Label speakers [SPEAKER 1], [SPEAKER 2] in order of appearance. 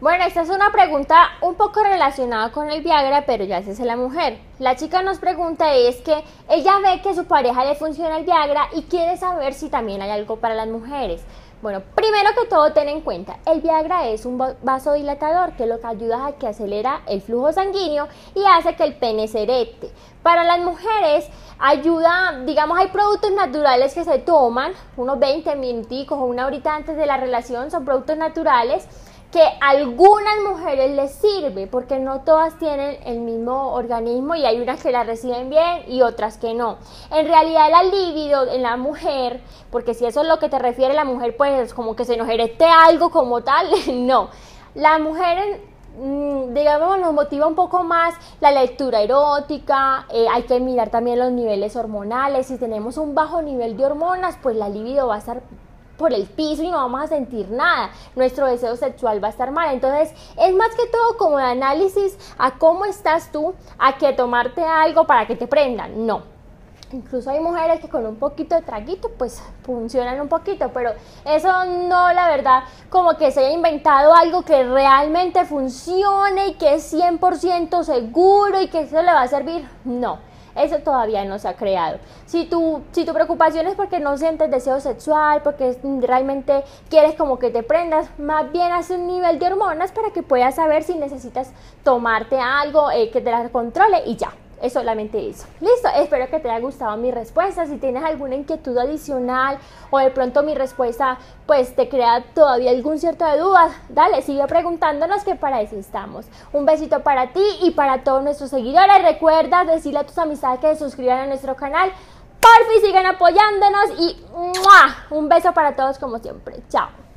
[SPEAKER 1] Bueno, esta es una pregunta un poco relacionada con el Viagra, pero ya se hace la mujer. La chica nos pregunta es que ella ve que a su pareja le funciona el Viagra y quiere saber si también hay algo para las mujeres. Bueno, primero que todo ten en cuenta, el Viagra es un vasodilatador que lo que ayuda a que acelera el flujo sanguíneo y hace que el pene se erecte. Para las mujeres ayuda, digamos, hay productos naturales que se toman, unos 20 minuticos o una horita antes de la relación, son productos naturales que a algunas mujeres les sirve porque no todas tienen el mismo organismo y hay unas que la reciben bien y otras que no. En realidad la libido en la mujer, porque si eso es lo que te refiere la mujer, pues como que se nos erecte algo como tal, no. La mujer, digamos, nos motiva un poco más la lectura erótica, hay que mirar también los niveles hormonales. Si tenemos un bajo nivel de hormonas, pues la libido va a estar por el piso y no vamos a sentir nada, nuestro deseo sexual va a estar mal. Entonces es más que todo como de análisis a cómo estás tú, a que tomarte algo para que te prendan, no. Incluso hay mujeres que con un poquito de traguito pues funcionan un poquito, pero eso no, la verdad, como que se haya inventado algo que realmente funcione y que es 100% seguro y que eso le va a servir, no. Eso todavía no se ha creado. Si tu preocupación es porque no sientes deseo sexual, porque realmente quieres como que te prendas, más bien haz un nivel de hormonas para que puedas saber si necesitas tomarte algo que te las controle y ya. Es solamente eso. Listo, espero que te haya gustado mi respuesta. Si tienes alguna inquietud adicional o de pronto mi respuesta pues te crea todavía algún cierto de dudas, dale, sigue preguntándonos, que para eso estamos. Un besito para ti y para todos nuestros seguidores. Recuerda decirle a tus amistades que se suscriban a nuestro canal. Porfi, sigan apoyándonos y ¡mua! Un beso para todos como siempre. Chao.